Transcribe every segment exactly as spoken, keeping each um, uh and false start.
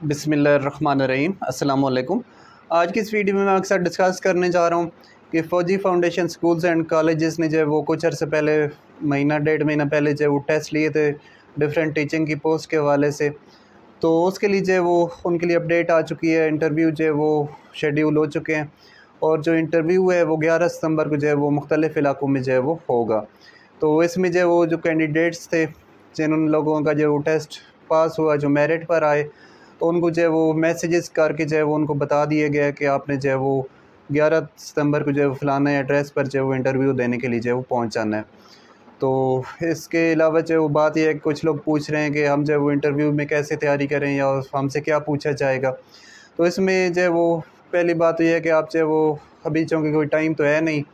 बिस्मिल्लाहिर्रहमानिर्रहीम अस्सलाम वालेकुम। आज की इस वीडियो में मैं आपके साथ डिस्कस करने जा रहा हूँ कि फ़ौजी फाउंडेशन स्कूल्स एंड कॉलेजेस ने जो है वो कुछ अर्से पहले महीना डेढ़ महीना पहले जो है वो टेस्ट लिए थे डिफरेंट टीचिंग की पोस्ट के हवाले से। तो उसके लिए जो है वो उनके लिए अपडेट आ चुकी है, इंटरव्यू जो है वो शेड्यूल हो चुके हैं और जो इंटरव्यू है वो ग्यारह सितंबर को जो है वो मुख्तलिफ़ इलाकों में जो है वो होगा। तो इसमें जो है वो जो कैंडिडेट्स थे जिन लोगों का जो टेस्ट पास हुआ, जो मेरिट पर आए, तो उनको जो है वो मैसेजेस करके जो है वो उनको बता दिया गया कि आपने जो है वो ग्यारह सितंबर को जो है फलाने एड्रेस पर जो है वो इंटरव्यू देने के लिए जो है वो पहुँच जाना है। तो इसके अलावा जो है वो बात यह है कि कुछ लोग पूछ रहे हैं कि हम जो है वो इंटरव्यू में कैसे तैयारी करें या हमसे क्या पूछा जाएगा। तो इसमें जो है वो पहली बात तो यह है कि आप जो है वो अभी चूँकि कोई टाइम तो है नहीं,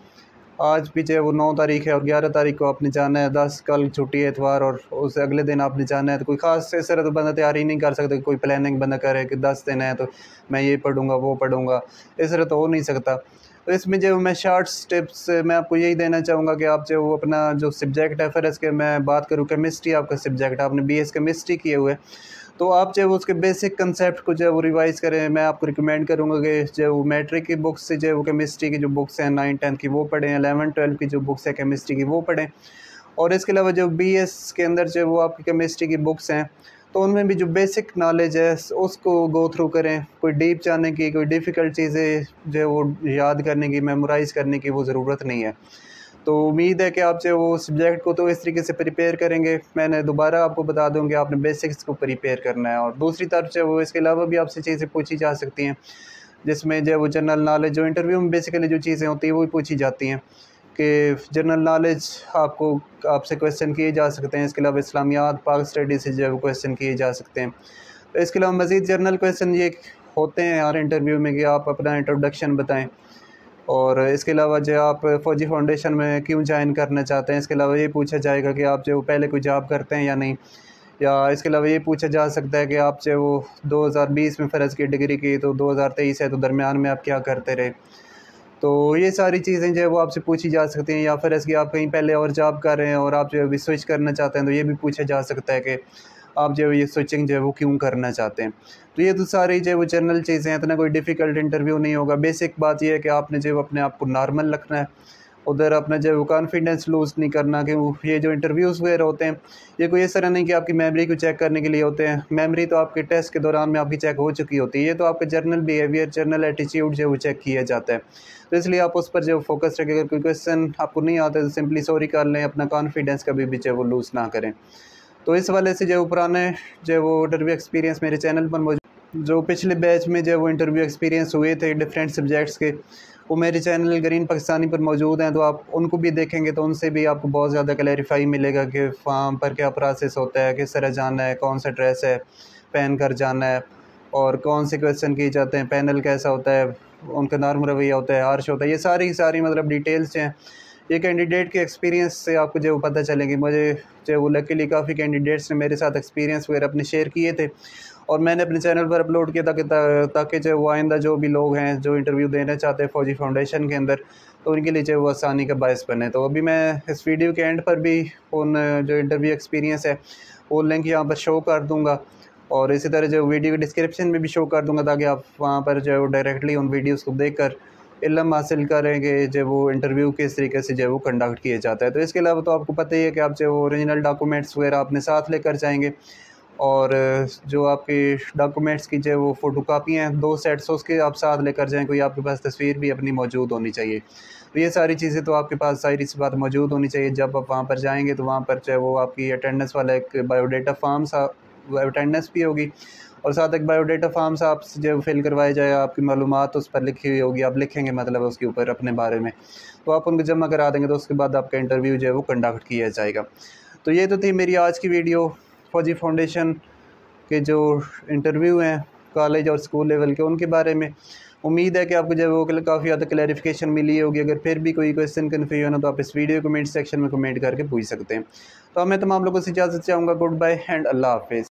आज भी जो है वो नौ तारीख है और ग्यारह तारीख को आपने जाना है, दस कल छुट्टी है इतवार और उससे अगले दिन आपने जाना है। तो कोई ख़ास इस तरह तो बंदा तैयारी नहीं कर सकता, कोई प्लानिंग बंदा करे कि दस दिन है तो मैं ये पढ़ूँगा वो पढ़ूँगा, इस तरह तो हो नहीं सकता। तो इसमें जो मैं शॉर्ट्स टिप्स मैं आपको यही देना चाहूँगा कि आप जो वो अपना जो सब्जेक्ट है, फ़र्ज़ के मैं बात करूँ केमिस्ट्री आपका सब्जेक्ट, आपने बी एस केमिस्ट्री किए हुए, तो आप जो है उसके बेसिक कंसेप्ट को जो है वो रिवाइज़ करें। मैं आपको रिकमेंड करूँगा कि जो वो मैट्रिक की बुक्स से जो है वो केमिस्ट्री की जो बुक्स हैं नाइन टेंथ की वो पढ़ें, एलेवन ट्वेल्व की जो बुक्स है केमिस्ट्री की वो पढ़ें। और इसके अलावा जो बी एस के अंदर जो वो आपकी केमिस्ट्री की बुक्स हैं तो उनमें भी जो बेसिक नॉलेज है उसको गो थ्रू करें। कोई डीप जाने की, कोई डिफ़िकल्ट चीज़ें जो है वो याद करने की, मेमोराइज़ करने की वो ज़रूरत नहीं है। तो उम्मीद है कि आप जो वो सब्जेक्ट को तो इस तरीके से प्रिपेयर करेंगे। मैंने दोबारा आपको बता दूं कि आपने बेसिक्स को प्रिपेयर करना है और दूसरी तरफ जो वो इसके अलावा भी आपसे चीज़ें पूछी जा सकती हैं जिसमें जो वो जनरल नॉलेज, जो इंटरव्यू में बेसिकली जो चीज़ें होती हैं वो भी पूछी जाती हैं कि जनरल नॉलेज आपको आपसे क्वेश्चन किए जा सकते हैं। इसके अलावा इस्लामियात, पाक स्टडी से जो है वो क्वेश्चन किए जा सकते हैं। तो इसके अलावा मज़ीद जनरल क्वेश्चन ये होते हैं हर इंटरव्यू में कि आप अपना इंट्रोडक्शन बताएँ और इसके अलावा जो आप फ़ौजी फाउंडेशन में क्यों ज्वाइन करना चाहते हैं। इसके अलावा ये पूछा जाएगा कि आप जो पहले कोई जॉब करते हैं या नहीं, या इसके अलावा ये पूछा जा सकता है कि आप जो वो दो हज़ार बीस में फ़र्ज़ की डिग्री की तो दो हज़ार तेईस है तो दरमियान में आप क्या करते रहे। तो ये सारी चीज़ें जो है वो आपसे पूछी जा सकती हैं। या फ़र्ज़ की आप कहीं पहले और जॉब कर रहे हैं और आप जो है अभी स्विच करना चाहते हैं तो ये भी पूछा जा सकता है कि आप जो है ये स्विचिंग जो है वो क्यों करना चाहते हैं। तो ये तो सारी जो है वो जनरल चीज़ें हैं, इतना कोई डिफ़िकल्ट इंटरव्यू नहीं होगा। बेसिक बात ये है कि आपने जो है अपने आप को नॉर्मल रखना है, उधर अपना जो है वो कॉन्फिडेंस लूज़ नहीं करना कि वो ये जो इंटरव्यूज़ वगैरह होते हैं ये कोई इस तरह नहीं कि आपकी मेमोरी को चेक करने के लिए होते हैं। मेमोरी तो आपके टेस्ट के दौरान में आपकी चेक हो चुकी होती है, ये तो आपका जनरल बिहेवियर, जनरल एटीट्यूड जो है वो चेक किया जाता है। तो इसलिए आप उस पर जो फोकस रखें। अगर कोई क्वेश्चन आपको नहीं आता तो सिंपली सॉरी कर लें, अपना कॉन्फिडेंस कभी भी जो है वो लूज़ ना करें। तो इस वाले से जो पुराने जो वो इंटरव्यू एक्सपीरियंस मेरे चैनल पर मौजूद, जो पिछले बैच में जो वो इंटरव्यू एक्सपीरियंस हुए थे डिफरेंट सब्जेक्ट्स के, वो मेरे चैनल ग्रीन पाकिस्तानी पर मौजूद हैं। तो आप उनको भी देखेंगे तो उनसे भी आपको बहुत ज़्यादा क्लैरिफाई मिलेगा कि फॉर्म पर क्या प्रोसेस होता है, किस तरह जाना है, कौन सा ड्रेस है पहन कर जाना है और कौन से क्वेश्चन किए जाते हैं, पैनल कैसा होता है, उनका नॉर्म रवैया होता है, हार्श होता है। ये सारी सारी मतलब डिटेल्स हैं, ये कैंडिडेट के एक्सपीरियंस से आपको जो पता चलेंगे। मुझे जो वो लकीली काफ़ी कैंडिडेट्स ने मेरे साथ एक्सपीरियंस वगैरह अपने शेयर किए थे और मैंने अपने चैनल पर अपलोड किया ताकि ताकि जो वो आइंदा जो भी लोग हैं जो इंटरव्यू देना चाहते हैं फ़ौजी फाउंडेशन के अंदर, तो उनके लिए जो वो आसानी का बायस बने। तो अभी मैं इस वीडियो के एंड पर भी उन जो इंटरव्यू एक्सपीरियंस है वो लिंक यहाँ पर शो कर दूँगा और इसी तरह जो वीडियो के डिस्क्रिप्शन में भी शो कर दूँगा ताकि आप वहाँ पर जो है डायरेक्टली उन वीडियोज़ को देख कर इल्म हासिल करेंगे जो वो इंटरव्यू किस तरीके से जो वो कंडक्ट किया जाता है। तो इसके अलावा तो आपको पता ही है कि आप जो ओरिजिनल डॉक्यूमेंट्स वगैरह अपने साथ लेकर जाएंगे और जो आपके डॉक्यूमेंट्स की जो वो फ़ोटोकॉपी हैं दो सेट्स उसके आप साथ लेकर जाएँ। कोई आपके पास तस्वीर भी अपनी मौजूद होनी चाहिए। तो ये सारी चीज़ें तो आपके पास सारी सी बात मौजूद होनी चाहिए। जब आप वहाँ पर जाएँगे तो वहाँ पर जो है वो आपकी अटेंडेंस वाला एक बायोडाटा फॉर्म सा अटेंडेंस भी होगी और साथ एक बायोडाटा फॉर्म से आप जो फिल करवाया जाएगा, आपकी मालूमात उस पर लिखी हुई होगी, आप लिखेंगे मतलब उसके ऊपर अपने बारे में, तो आप उनको जमा करा देंगे तो उसके बाद आपका इंटरव्यू जो है वो कंडक्ट किया जाएगा। तो ये तो थी मेरी आज की वीडियो फ़ौजी फाउंडेशन के जो इंटरव्यू हैं कॉलेज और स्कूल लेवल के उनके बारे में। उम्मीद है कि आपको जो है वो काफ़ी ज़्यादा क्लैरिफिकेशन मिली होगी। अगर फिर भी कोई क्वेश्चन कन्फ्यूजन हो तो आप इस वीडियो कमेंट सेक्शन में कमेंट करके पूछ सकते हैं। तो मैं तमाम लोगों से इजाज़त चाहूँगा। गुड बाय एंड अल्लाह हाफ़िज़।